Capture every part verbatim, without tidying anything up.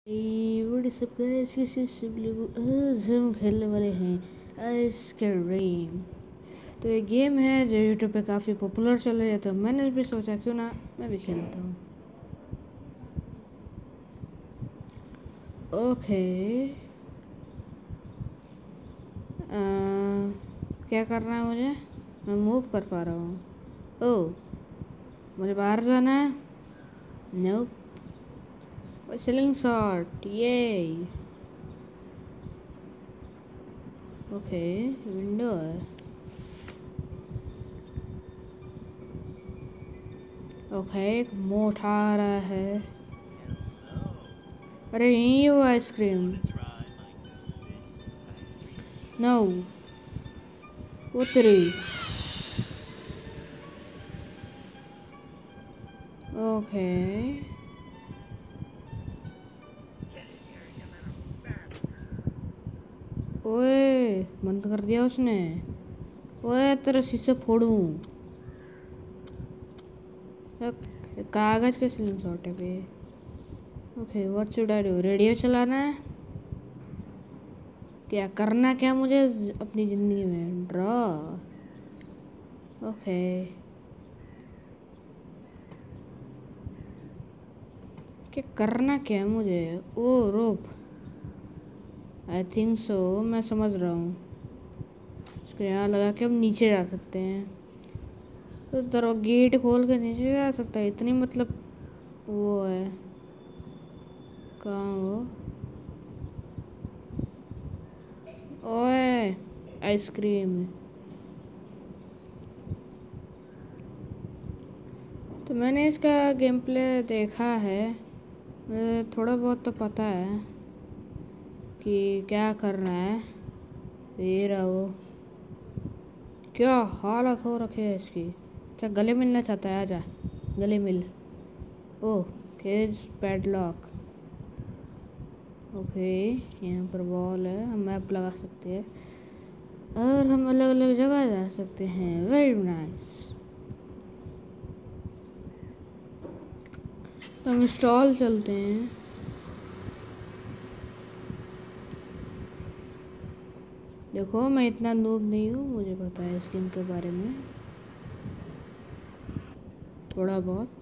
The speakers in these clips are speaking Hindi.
व्हाट्सअप गाइस, कैसे सब लोग? आज हम खेलने वाले हैं आइसक्रीम। तो ये गेम है जो यूट्यूब पे काफ़ी पॉपुलर चल रही है, तो मैंने भी सोचा क्यों ना मैं भी खेलता हूँ। ओके, आ, क्या करना है मुझे? मैं मूव कर पा रहा हूँ। ओह, मुझे बाहर जाना है? नो। स्लिंग शॉट, ये ओके। विंडो है। ओके, एक मोठ आ रहा है। अरे यही वो आइसक्रीम। नो, उतरी। ओके, ओए बंद कर दिया उसने। ओए तेरे शीशे फोड़ूं। कागज के स्लिंग शॉट है पे। Okay, what should I do? Radio चलाना है? क्या करना, क्या मुझे ज- अपनी जिंदगी में? ड्रॉ। ओके, क्या करना क्या है मुझे? ओ रोप, आई थिंक सो, मैं समझ रहा हूँ। इसको यहाँ लगा के हम नीचे जा सकते हैं। तो दरो गेट खोल के नीचे जा सकता है, इतनी मतलब वो है। कहाँ वो? ओए आइसक्रीम। तो मैंने इसका गेम प्ले देखा है, मुझे थोड़ा बहुत तो पता है कि क्या करना है। ये रहा वो। क्या हालत हो रखी है इसकी? क्या गले मिलना चाहता है? आजा गले मिल। Oh, cage padlock. ओके, यहाँ पर बॉल है, हम मैप लगा सकते हैं और हम अलग अलग जगह जा सकते हैं। Very nice. तो हम स्टॉल चलते हैं। देखो, मैं इतना नूब नहीं हूँ, मुझे पता है इस गेम के बारे में थोड़ा बहुत।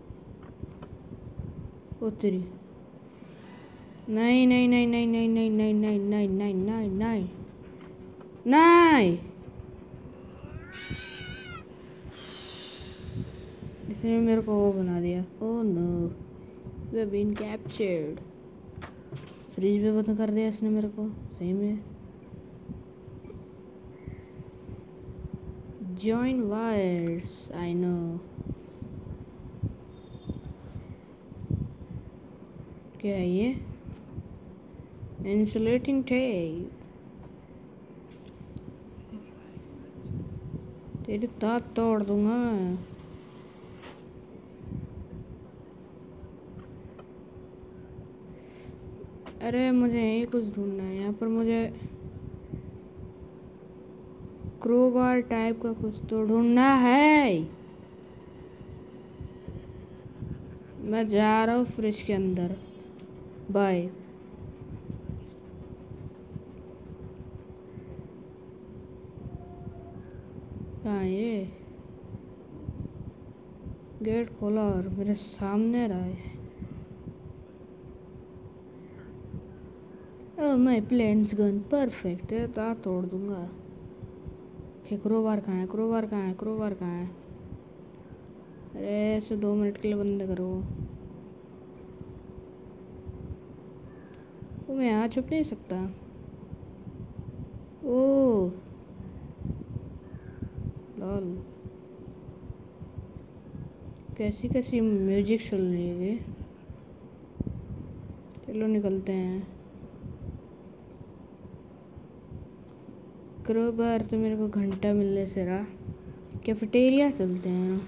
उतरी। नहीं नहीं नहीं नहीं नहीं नहीं नहीं नहीं नहीं नहीं नहीं नहीं नहीं। इसने मेरे को वो बना दिया। Oh no, we have been captured. Fridge भी बंद कर दिया इसने मेरे को, सही में। Join wires, I know. क्या है ये? Insulating tape. तेरी दांत तोड़ दूंगा मैं। अरे मुझे यही कुछ ढूंढना है। यहाँ पर मुझे क्रोबार टाइप का कुछ तो ढूंढना है। मैं जा रहा हूँ फ्रिज के अंदर। बाय। हाँ, ये गेट खोला और मेरे सामने रहा है। Oh my planes gun perfect है, दांत तोड़ दूंगा। क्रोबार कहाँ है? क्रोबार कहाँ है? क्रोबार कहाँ है? अरे ऐसे दो मिनट के लिए बंद करो। वो मैं यहाँ छुप नहीं सकता। ओह लॉल, कैसी कैसी म्यूजिक चल रही है ये। चलो निकलते हैं। क्रोबार तो मेरे को घंटा मिलने से रहा। कैफेटेरिया चलते हैं।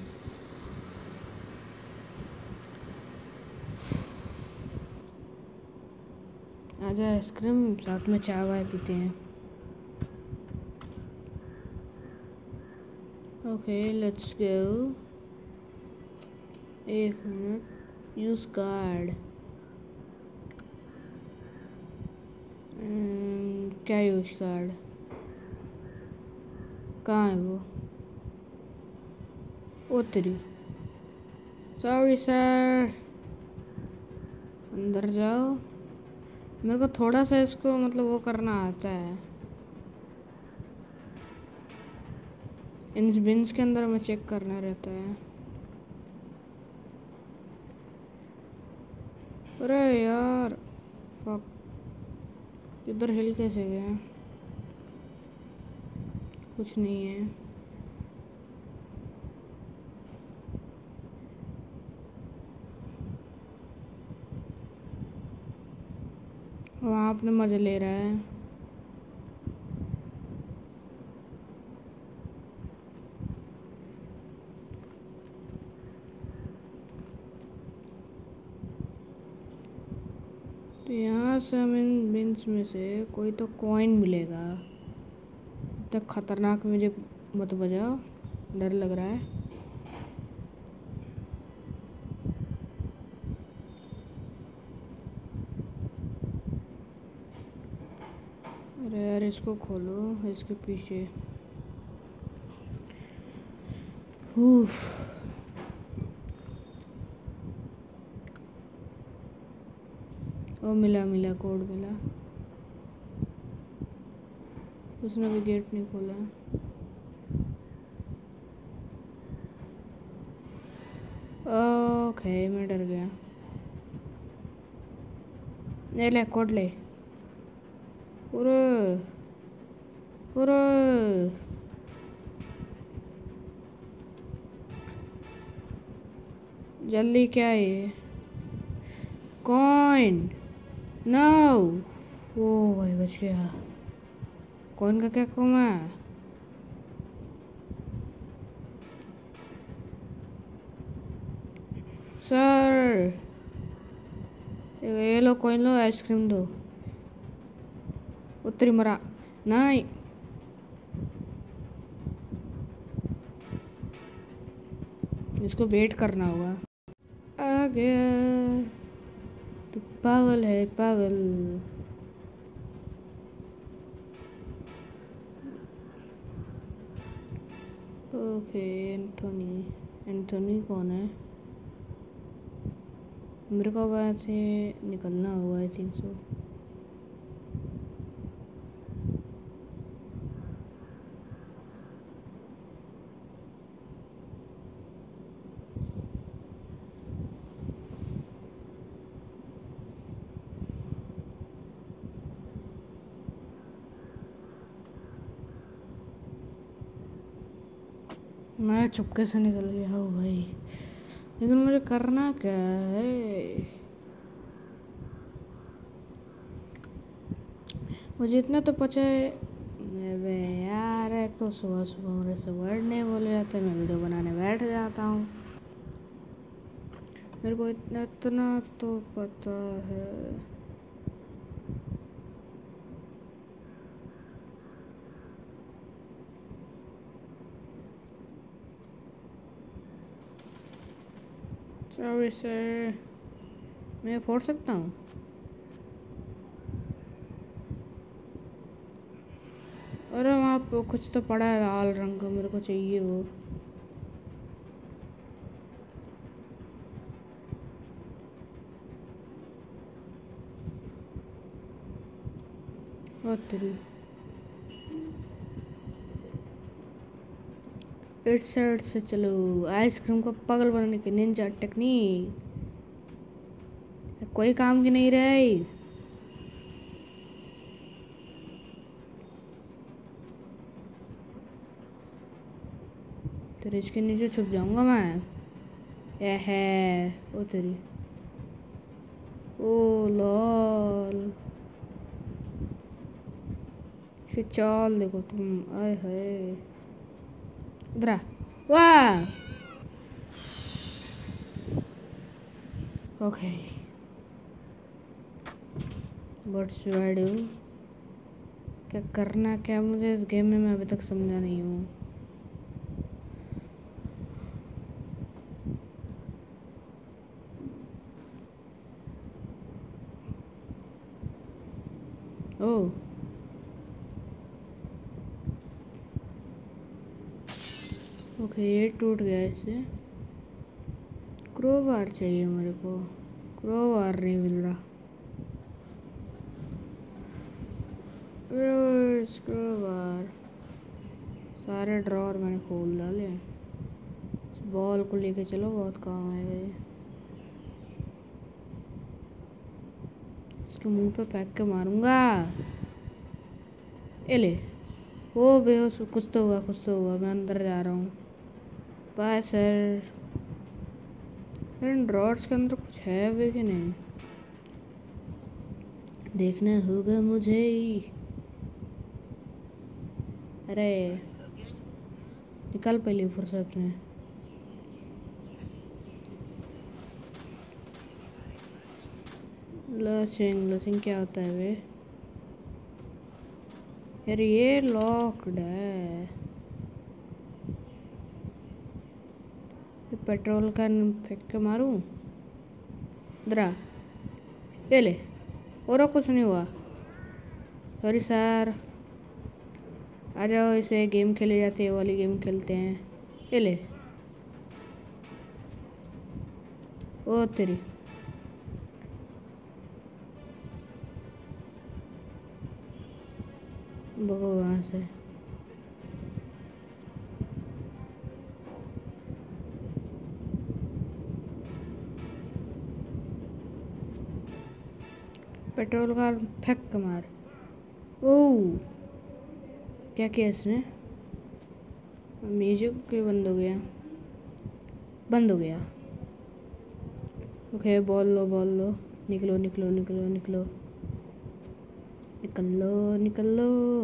आजा आइसक्रीम, साथ में चाय वाय पीते हैं। Okay let's go. एक मिनट, यूज कार्ड। क्या यूज कार्ड? कहाँ है वो? ओ तेरी, सॉरी सर, अंदर जाओ। मेरे को थोड़ा सा इसको मतलब वो करना आता है। इन बिन्स के अंदर में चेक करना रहता है। अरे यार फक, इधर हिल कैसे गया? कुछ नहीं है। वहाँ अपने मजे ले रहा है। तो यहाँ से हमें इन बिन्स में से कोई तो कॉइन मिलेगा। तब खतरनाक मुझे मत बजाओ, डर लग रहा है। अरे यार इसको खोलो, इसके पीछे। ओ मिला मिला, कोड मिला। उसने भी गेट नहीं खोला। ओके मैं डर गया। ले ले कोड ले। पूरे पूरे जल्दी, क्या है ये? Coin, no. ओ भाई बच गया। कॉइन का क्या करूँ मैं? सर ये लो कॉइन लो, आइसक्रीम दो। उत्तरी मरा नहीं। इसको वेट करना होगा। आ गया। तू पागल है पागल। ओके एंथोनी, एंथोनी कौन है? मेरे को वहाँ से निकलना होगा आई थिंक सो। मैं चुपके से निकल गया हूँ भाई, लेकिन मुझे करना क्या है? मुझे इतना तो पता है। अबे यार एक तो सुबह सुबह मेरे से वर्ड नहीं बोले जाते, मैं वीडियो बनाने बैठ जाता हूँ। मेरे को इतना इतना तो पता है। सॉरी सर, मैं फोड़ सकता हूँ? अरे वहाँ पे कुछ तो पड़ा है लाल रंग का, मेरे को चाहिए वो। और तेरी इस साइड से चलो। आइसक्रीम को पागल बनाने की निंजा टेक्निक कोई काम की नहीं रही। तेरे इसके नीचे छुप जाऊंगा मैं। ए है ओ तेरी, ओ लॉल चाल देखो तुम, आए है इधर। वाह okay what should I do? क्या करना क्या मुझे इस गेम में, मैं अभी तक समझा नहीं हूँ। ओह ओके, ये टूट गया इससे। क्रोबार चाहिए मेरे को, क्रोबार नहीं मिल रहा। क्रोबार सारे ड्रॉर मैंने खोल डाले। इस बॉल को लेके चलो, बहुत काम आएगा ये। इसके मुंह पे फेंक के मारूंगा। ए ले, ओ बेहोश, कुछ तो हुआ, कुछ तो हुआ। मैं अंदर जा रहा हूँ। Bye sir. इन ड्रॉर्स के अंदर कुछ है भी कि नहीं, देखना होगा मुझे ही। अरे निकल पहले फुर्सत में। लॉसिंग लॉसिंग क्या होता है वे? यार ये लॉक्ड है। पेट्रोल का फेंक के मारूं? दरा ये ले, और कुछ नहीं हुआ। Sorry sir. आ जाओ, इसे गेम खेले जाते हैं, वाली गेम खेलते हैं। ये ले, ओ तेरी। भगो वहाँ से। पेट्रोल का फेंक के मार। ओह, क्या किया इसने? म्यूजिक क्यों बंद हो गया? बंद हो गया। ओके, बॉल लो, बॉल लो। निकलो निकलो निकलो निकलो निकल लो, निकल लो।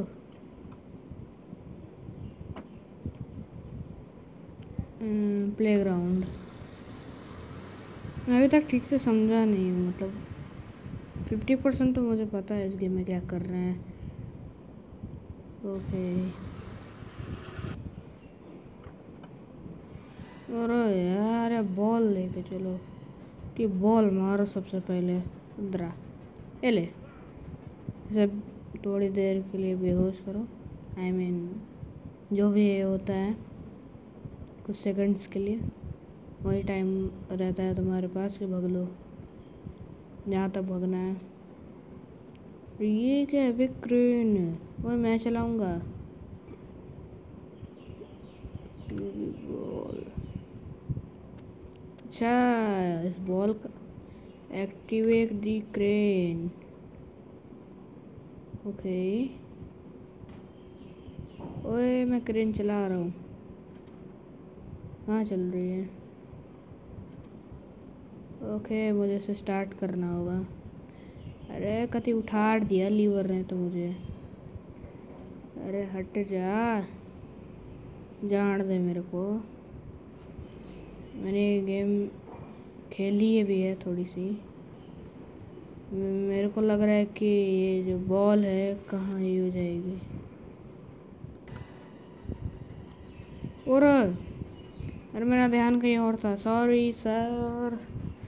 प्लेग्राउंड मैं अभी तक ठीक से समझा नहीं हूँ, मतलब फिफ्टी परसेंट तो मुझे पता है इस गेम में क्या कर रहे हैं। ओके, अरे यार बॉल लेके चलो कि बॉल मारो सबसे पहले। उधरा ये ले, इसे थोड़ी देर के लिए बेहोश करो। आई I मीन mean, जो भी ये होता है कुछ सेकंड्स के लिए, वही टाइम रहता है तुम्हारे पास कि भग लो जहाँ तक भगना है। ये क्या है? बिग क्रेन, वो मैं चलाऊंगा। बॉल, अच्छा इस बॉल का एक्टिवेट दी क्रेन। ओके, ओए मैं क्रेन चला रहा हूँ। कहाँ चल रही है? ओके, मुझे इसे स्टार्ट करना होगा। अरे कति उठाड़ दिया लीवर ने तो मुझे। अरे हट जा, जान दे मेरे को। मैंने ये गेम खेली है भी है थोड़ी सी। मेरे को लग रहा है कि ये जो बॉल है कहाँ ही हो जाएगी। और अरे मेरा ध्यान कहीं और था, सॉरी सर।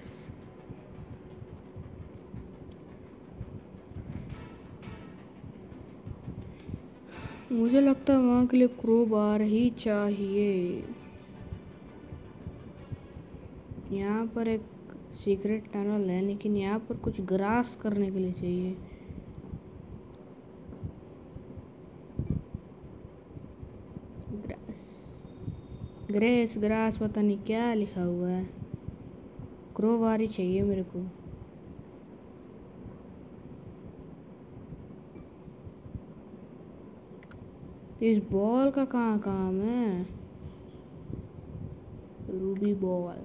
मुझे लगता है वहाँ के लिए क्रोबार ही चाहिए। यहाँ पर एक सीक्रेट टनल है, लेकिन यहाँ पर कुछ ग्रास करने के लिए चाहिए। ग्रास, ग्रेस ग्रास, पता नहीं क्या लिखा हुआ है। क्रोबार ही चाहिए मेरे को। तो इस बॉल का कहाँ काम है? रूबी बॉल,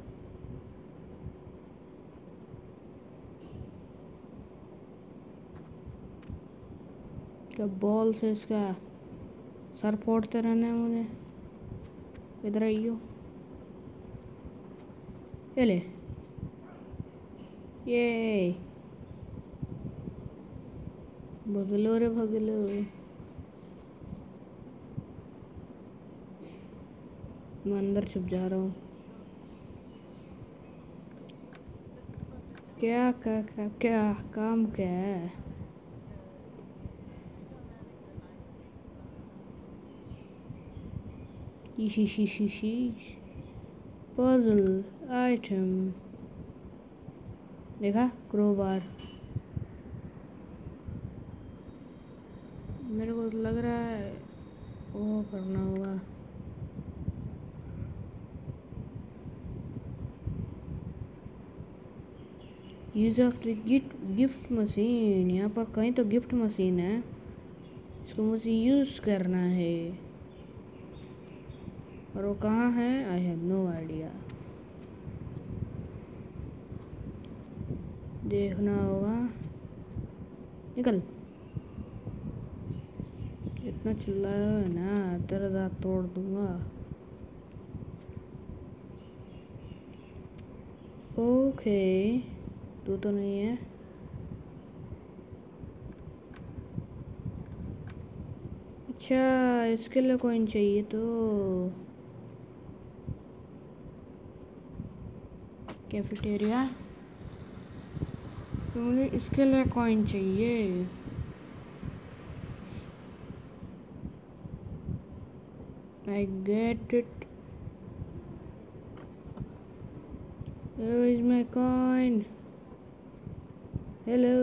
क्या बॉल से इसका सर फोड़ते रहना है मुझे। इधर आइयो, ये ले, ये भगलो रे भगलो। मैं अंदर छुप जा रहा हूँ। क्या क्या क्या क्या काम क्या है? पजल आइटम देखा, क्रोबार। मेरे को लग रहा है वो करना होगा। Use of the gift gift machine. यहाँ पर कहीं तो गिफ्ट मशीन है, इसको मुझे यूज करना है। और वो कहाँ है? I have no idea. देखना होगा। निकल, इतना चिल्लाया है ना, तेरा दांत तोड़ दूंगा। ओके, तू तो नहीं है। अच्छा, इसके लिए कॉइन चाहिए तो कैफेटेरिया, तो मुझे इसके लिए कॉइन चाहिए। I get it. Where is my coin? Hello.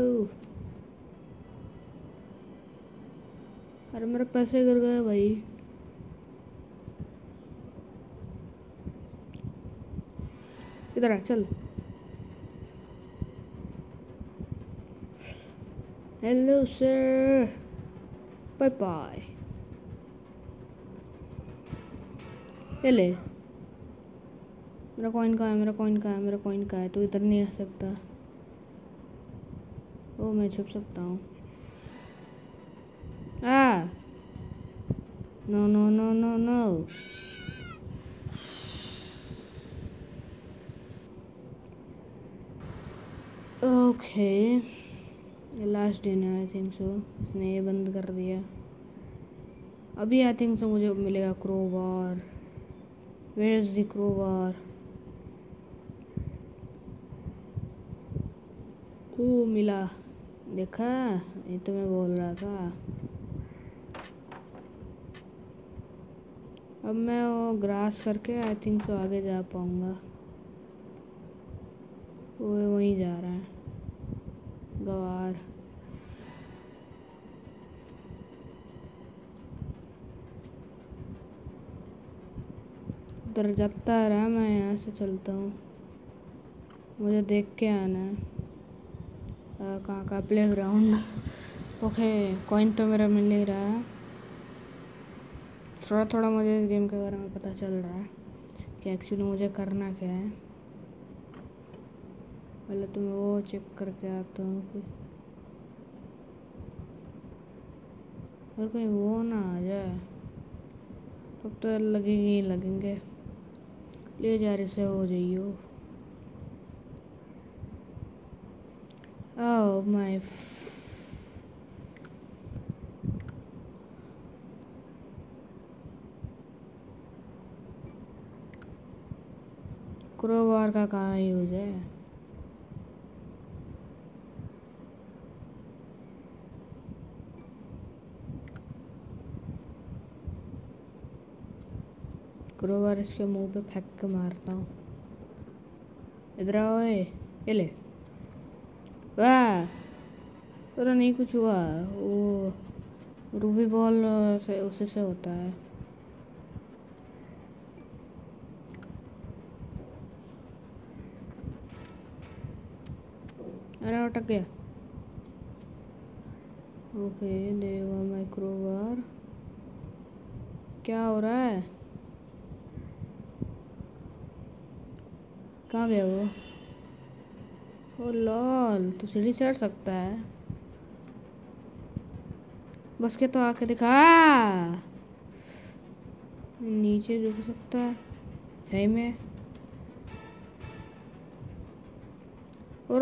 अरे मेरे पैसे गिर गए भाई। इधर आ, चल। Hello sir, bye bye. ये ले, मेरा कॉइन कहाँ है? मेरा कॉइन कहाँ है? मेरा कॉइन कहाँ है? तू इधर नहीं आ सकता। ओ, मैं छुप सकता हूँ। Ah no no no no no. Okay, ये लास्ट दिन है आई थिंक सो। इसने ये बंद कर दिया। अभी आई थिंक सो मुझे मिलेगा crowbar. Where is the crowbar? Oh, मिला। देखा, ये तो मैं बोल रहा था। अब मैं वो ग्रास करके आई थिंक सो आगे जा पाऊंगा। वो वहीं जा रहा है, गवार। उधर जाता रहा, मैं यहाँ से चलता हूँ। मुझे देख के आना है। कहाँ का प्ले ग्राउंड? ओके, कॉइन तो मेरा मिल नहीं रहा है। थोड़ा थोड़ा मुझे इस गेम के बारे में पता चल रहा है कि एक्चुअली मुझे करना क्या है। पहले तो मैं वो चेक करके आता हूँ कि और कहीं वो ना आ जाए। तब तो लगेंगे ही लगेंगे। ले जा रहे से हो जाइयो। ओह माय, क्रोबार का कहाँ यूज है? क्रोबार इसके मुंह पे फेंक के मारता हूँ। इधर आओ, ये ले। वाह, अरे नहीं कुछ हुआ। वो रूबी बॉल से उसी से होता है। अरे अटक गया। ओके, देवा माइक्रोबार। क्या हो रहा है? कहाँ गया वो? ओ लॉल, तो सीढ़ी चढ़ सकता है। बस के तो आके दिखा। नीचे झुक सकता है सही में। और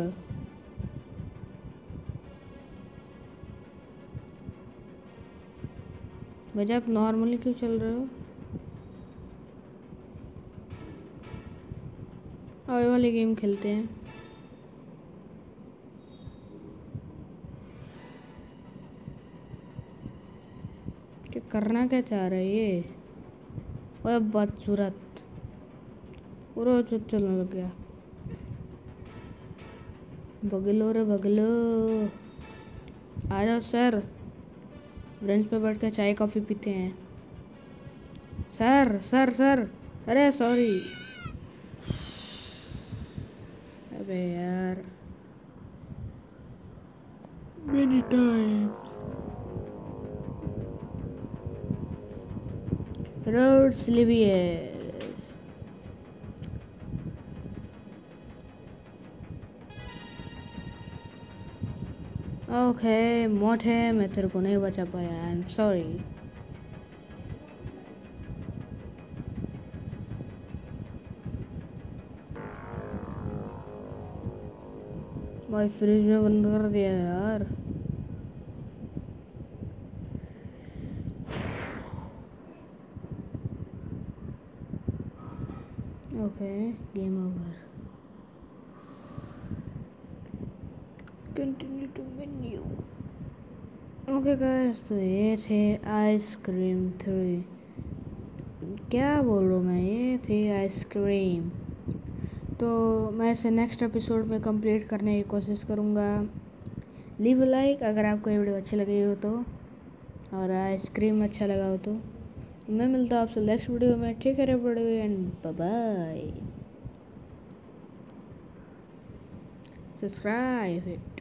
वजह आप नॉर्मली क्यों चल रहे हो? आगे वाली गेम खेलते हैं। क्या करना क्या चाह रहा है ये? ओए बदसूरत, पूरा चलने लग गया। बगलो रे बगलो, आ जाओ सर, बेंच पे बैठ के चाय कॉफ़ी पीते हैं। सर सर सर, अरे सॉरी। अबे यार, मेनी टाइम रोड स्लिवियर। ओके मोटे, मैं तेरे को नहीं बचा पाया, आई एम सॉरी। भाई फ्रिज में बंद कर दिया यार। Okay game over, continue to menu. Okay guys, तो ये थे आइसक्रीम थ्री, क्या बोलूँ मैं, ये थी आइसक्रीम। तो मैं इसे नेक्स्ट एपिसोड में कंप्लीट करने की कोशिश करूँगा। लीव अ लाइक अगर आपको ये वीडियो अच्छी लगी हो तो, और आइसक्रीम अच्छा लगा हो तो। मैं मिलता हूँ आपसे नेक्स्ट वीडियो में। Take care everybody and bye bye. Subscribe it.